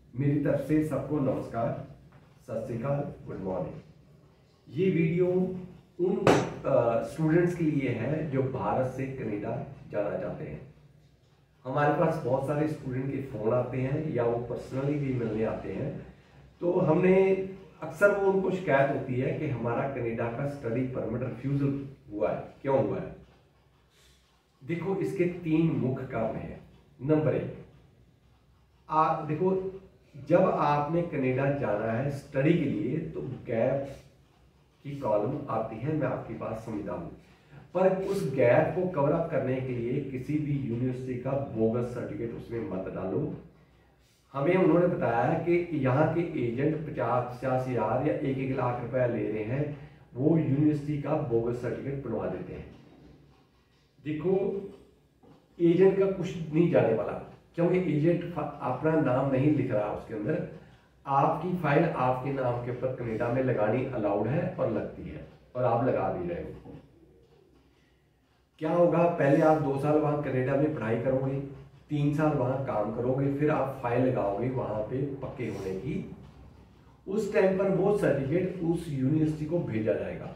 मेरी तरफ से सबको नमस्कार, सत श्री अकाल, गुड मॉर्निंग। ये वीडियो उन स्टूडेंट्स के लिए है जो भारत से कनाडा जाना चाहते हैं। हमारे पास बहुत सारे स्टूडेंट के फ़ोन आते हैं या वो पर्सनली भी मिलने आते हैं, तो हमने अक्सर वो उनको शिकायत होती है कि हमारा कनाडा का स्टडी परमिट रिफ्यूज़ल हुआ है, क्यों हुआ है। देखो, इसके 3 मुख्य कारण हैं। नंबर 1, आप देखो, जब आपने कनाडा जाना है स्टडी के लिए तो गैप की प्रॉब्लम आती है, मैं आपकी बात समझता हूँ, पर उस गैप को कवर अप करने के लिए किसी भी यूनिवर्सिटी का बोगस सर्टिफिकेट उसमें मत डालो। हमें उन्होंने बताया कि यहाँ के एजेंट 50-50 हज़ार या 1-1 लाख रुपया ले रहे हैं, वो यूनिवर्सिटी का बोगस सर्टिफिकेट बनवा देते हैं। देखो, एजेंट का कुछ नहीं जाने वाला, क्योंकि एजेंट अपना नाम नहीं लिख रहा उसके अंदर। आपकी फाइल आपके नाम के ऊपर कनाडा में लगानी अलाउड है और लगती है, और आप लगा भी रहे हो। क्या होगा, पहले आप 2 साल वहां कनाडा में पढ़ाई करोगे, 3 साल वहां काम करोगे, फिर आप फाइल लगाओगे वहां पे पक्के होने की। उस टाइम पर वो सर्टिफिकेट उस यूनिवर्सिटी को भेजा जाएगा।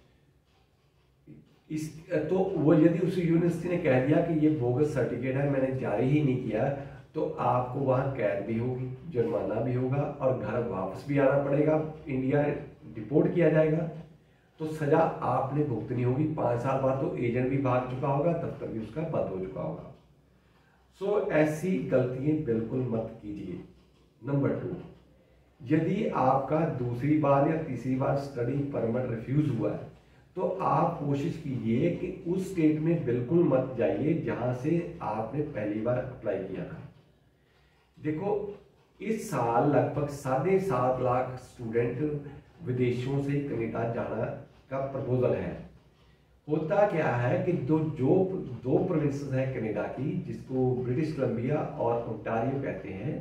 तो वो यदि उस यूनिवर्सिटी ने कह दिया कि ये बोगस सर्टिफिकेट है, मैंने जारी ही नहीं किया, तो आपको वहां कैद भी होगी, जुर्माना भी होगा और घर वापस भी आना पड़ेगा, इंडिया डिपोर्ट किया जाएगा। तो सजा आपने भुगतनी होगी। 5 साल बाद तो एजेंट भी भाग चुका होगा, दफ्तर भी उसका बंद हो चुका होगा। सो ऐसी गलतियां बिल्कुल मत कीजिए। नंबर 2, यदि आपका दूसरी बार या तीसरी बार स्टडी परमिट रिफ्यूज हुआ है, तो आप कोशिश कीजिए कि उस स्टेट में बिल्कुल मत जाइए जहां से आपने पहली बार अप्लाई किया था। देखो, इस साल लगभग 7.5 लाख स्टूडेंट विदेशों से कनाडा जाना का प्रपोजल है। होता क्या है कि जो दो प्रोविंसेस है कनाडा की, जिसको ब्रिटिश कोलंबिया और ओंटारियो कहते हैं,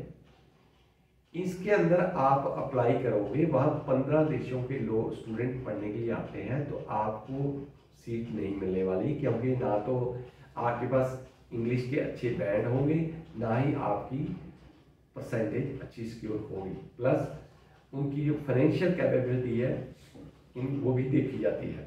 इसके अंदर आप अप्लाई करोगे, वहाँ 15 देशों के लोग स्टूडेंट पढ़ने के लिए आते हैं, तो आपको सीट नहीं मिलने वाली, क्योंकि ना तो आपके पास इंग्लिश के अच्छे बैंड होंगे, ना ही आपकी परसेंटेज अच्छी सिक्योर होगी, प्लस उनकी जो फाइनेंशियल कैपेबिलिटी है वो भी देखी जाती है।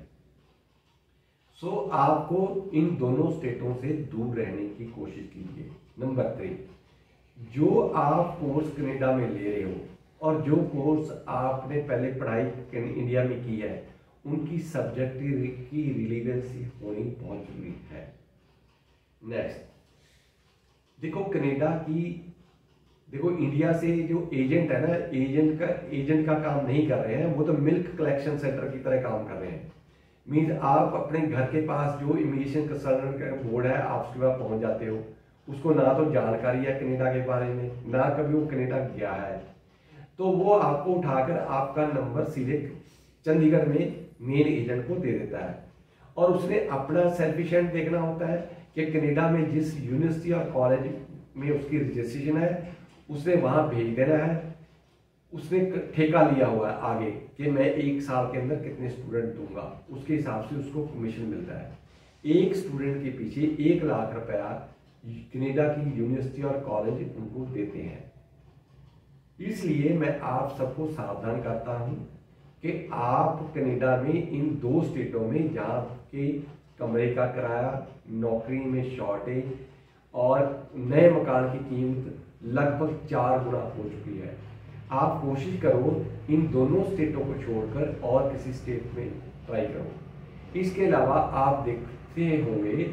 सो आपको इन दोनों स्टेटों से दूर रहने की कोशिश कीजिए। नंबर 3, जो आप कोर्स कनाडा में ले रहे हो और जो कोर्स आपने पहले पढ़ाई इंडिया में की है, उनकी सब्जेक्ट की रिलेवेंसी होनी बहुत जरूरी है। नेक्स्ट, देखो, कनाडा की इंडिया से जो एजेंट है ना, एजेंट का काम नहीं कर रहे हैं, वो तो मिल्क कलेक्शन सेंटर की तरह काम कर रहे हैं। मीन्स आप अपने घर के पास जो इमिग्रेशन कंसर्न का बोर्ड है, आप उसके पास पहुंच जाते हो, उसको ना तो जानकारी है कनाडा के बारे में, ना कभी वो कनाडा गया है, तो वो आपको उठाकर आपका नंबर सीधे चंडीगढ़ में मेन एजेंट को दे देता है, और उसने अपना सेल्फिशेंट देखना होता है कि कनाडा में जिस यूनिवर्सिटी और कॉलेज में उसकी रजिस्ट्रेशन है, उसने वहां भेज देना है। उसने ठेका लिया हुआ है आगे कि मैं 1 साल के अंदर कितने स्टूडेंट दूंगा, उसके हिसाब से उसको कमीशन मिलता है। एक स्टूडेंट के पीछे 1 लाख रुपया कनाडा की यूनिवर्सिटी और कॉलेज उनको देते हैं। इसलिए मैं आप सबको सावधान करता हूं कि आप कनाडा में इन 2 स्टेटों में जहां के कमरे का किराया, नौकरी में शॉर्टेज और नए मकान की कीमत लगभग 4 गुना हो चुकी है, आप कोशिश करो इन दोनों स्टेटों को छोड़कर और किसी स्टेट में ट्राई करो। इसके अलावा आप देखते होंगे,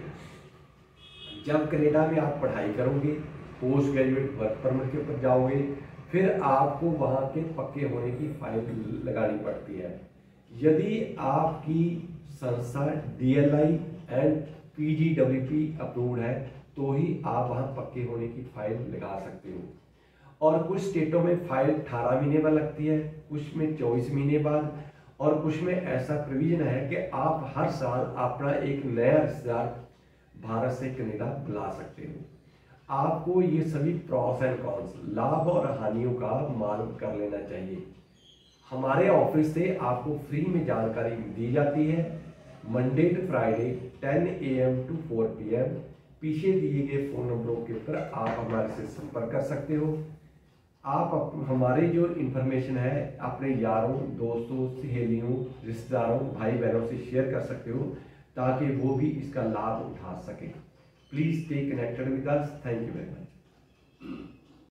जब कनाडा में आप पढ़ाई करोगे, पोस्ट ग्रेजुएट वर्क परमिट के ऊपर जाओगे, फिर आपको वहाँ के पक्के होने की फाइल लगानी पड़ती है। यदि आपकी संस्था DLI एंड PGWP अप्रूव्ड है, तो ही आप वहाँ पक्के होने की फाइल लगा सकते हो। और कुछ स्टेटों में फाइल 18 महीने बाद लगती है, कुछ में 24 महीने बाद, और कुछ में ऐसा प्रोविजन है कि आप हर साल अपना एक नया रिश्तेदार भारत से कनाडा बुला सकते हो। आपको ये सभी प्रॉस एंड कॉन्स, लाभ और हानियों का मालूम कर लेना चाहिए। हमारे ऑफिस से आपको फ्री में जानकारी दी जाती है। Monday to Friday 10 AM to 4 PM पीछे दिए गए फोन नंबरों के ऊपर आप हमारे से संपर्क कर सकते हो। आप हमारी जो इन्फॉर्मेशन है अपने यारों, दोस्तों, सहेलियों, रिश्तेदारों, भाई बहनों से शेयर कर सकते हो ताकि वो भी इसका लाभ उठा सकें। Please stay connected with us. Thank you very much.